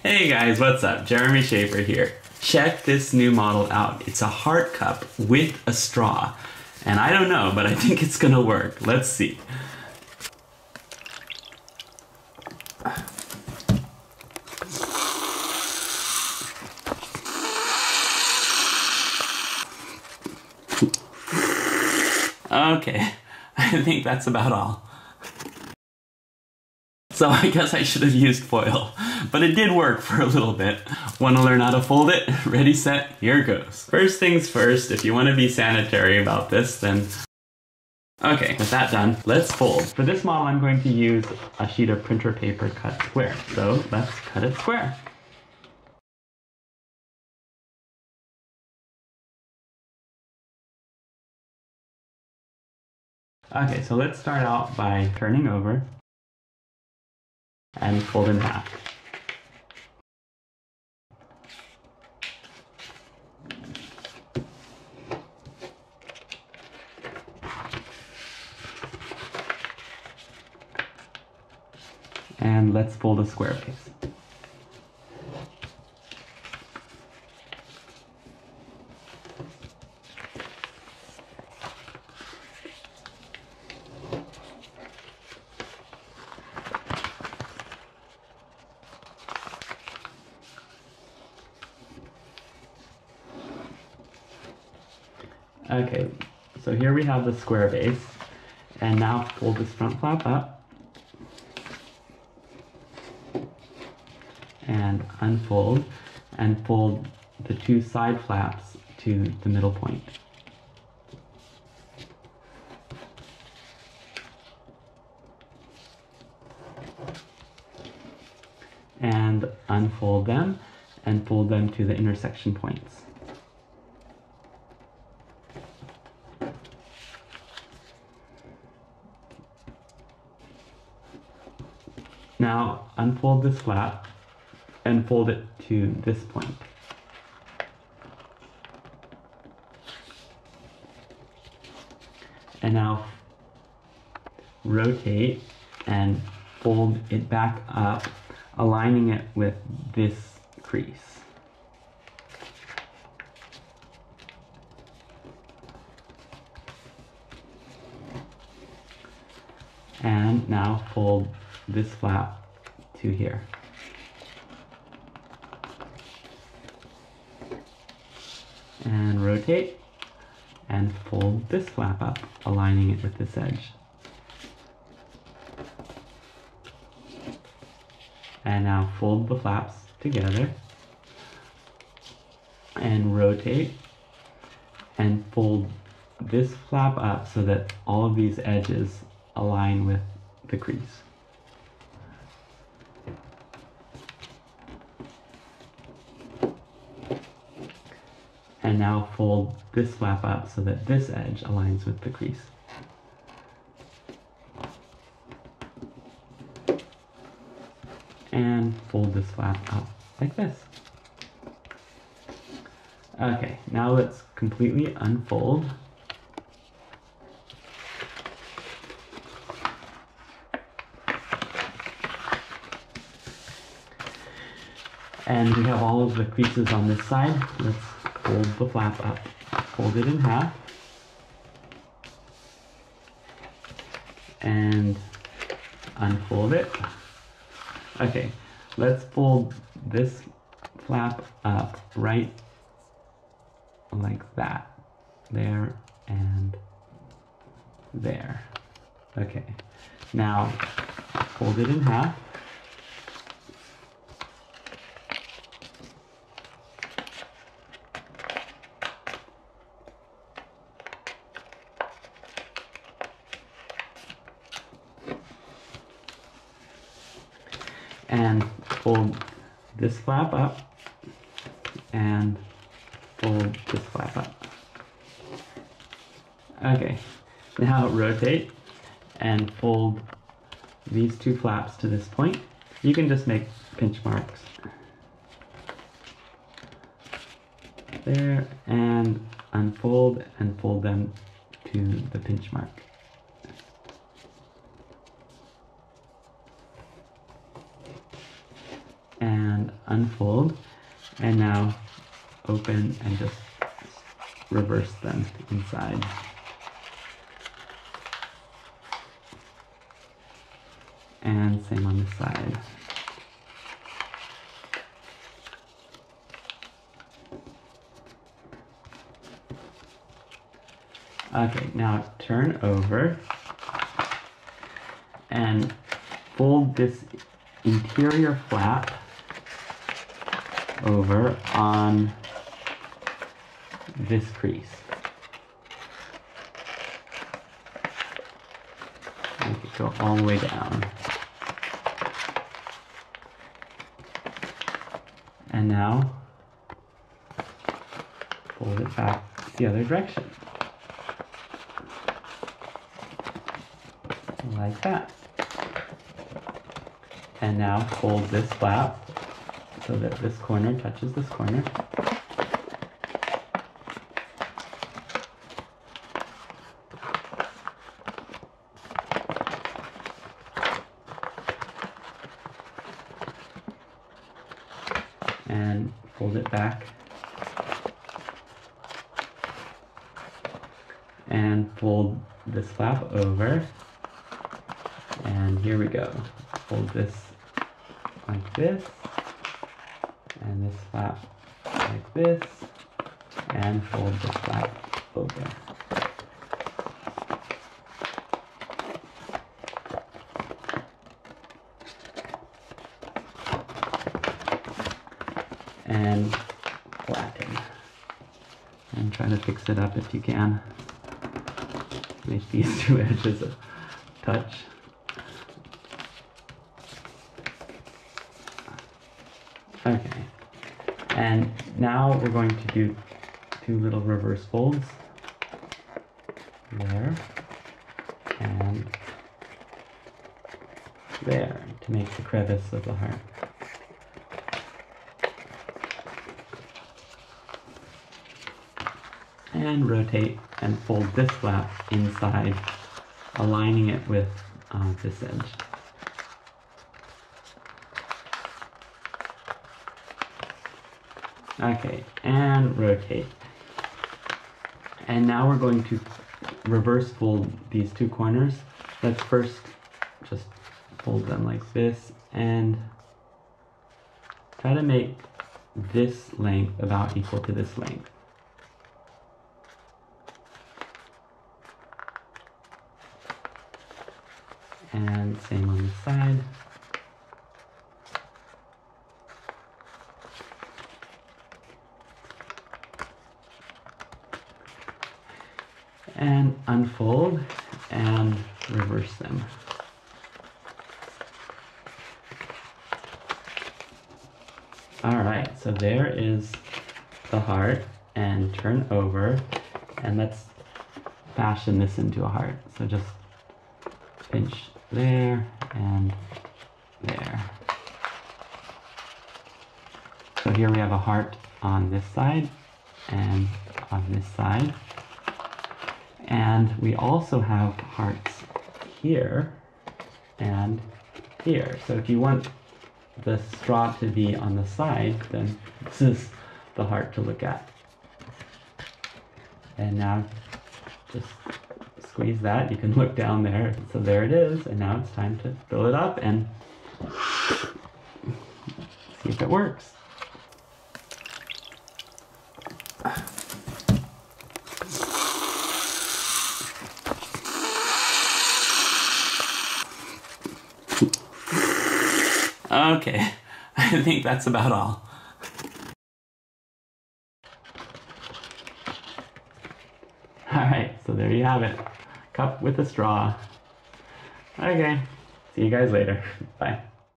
Hey guys, what's up? Jeremy Shafer here. Check this new model out. It's a heart cup with a straw. And I don't know, but I think it's gonna work. Let's see. Okay, I think that's about all. So I guess I should have used foil, but it did work for a little bit. Want to learn how to fold it? Ready, set, here goes. First things first, if you want to be sanitary about this, then... Okay, with that done, let's fold. For this model, I'm going to use a sheet of printer paper cut square. So let's cut it square. Okay, so let's start out by turning over and fold in half. And let's fold a square base. Okay, so here we have the square base, and now fold this front flap up and unfold and fold the two side flaps to the middle point. And unfold them and fold them to the intersection points. Now unfold this flap and fold it to this point. And now rotate and fold it back up, aligning it with this crease. And now fold this flap to here. And rotate and fold this flap up, aligning it with this edge. And now fold the flaps together and rotate and fold this flap up so that all of these edges align with the crease. And now fold this flap up so that this edge aligns with the crease. And fold this flap up like this. Okay, now let's completely unfold. And we have all of the creases on this side. Let's fold the flap up, fold it in half, and unfold it. Okay, let's fold this flap up right like that. There and there. Okay, now fold it in half. And fold this flap up and fold this flap up. Okay, now rotate and fold these two flaps to this point. You can just make pinch marks there and unfold and fold them to the pinch mark. And unfold, and now open and just reverse them inside. And same on this side. Okay, now turn over and fold this interior flap over on this crease. Make it go all the way down. And now fold it back the other direction. Like that. And now fold this flap so that this corner touches this corner. And fold it back. And fold this flap over. And here we go. Fold this like this, and this flap like this, and fold this flap over. And flatten. And try to fix it up if you can. Make these two edges touch. Okay, and now we're going to do two little reverse folds. There, and there, to make the crevice of the heart. And rotate and fold this flap inside, aligning it with this edge. Okay, and rotate. And now we're going to reverse fold these two corners. Let's first just fold them like this and try to make this length about equal to this length. And same on this side. And unfold and reverse them. Alright, so there is the heart, and turn over, and let's fashion this into a heart. So just pinch there and there. So here we have a heart on this side and on this side. And we also have hearts here and here. So if you want the straw to be on the side, then this is the heart to look at. And now just squeeze that. You can look down there. So there it is. And now it's time to fill it up and see if it works. Okay, I think that's about all. Alright, so there you have it. Cup with a straw. Okay, see you guys later. Bye.